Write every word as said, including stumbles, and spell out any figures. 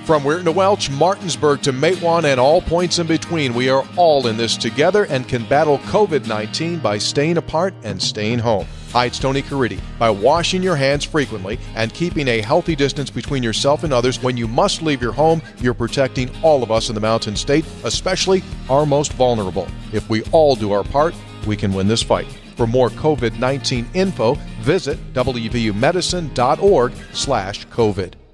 From Weirton to Welch, Martinsburg to Matewan, and all points in between, we are all in this together and can battle COVID nineteen by staying apart and staying home. Hi, it's Tony Caridi. By washing your hands frequently and keeping a healthy distance between yourself and others when you must leave your home, you're protecting all of us in the Mountain State, especially our most vulnerable. If we all do our part, we can win this fight. For more COVID nineteen info, visit W V U medicine dot org slash COVID.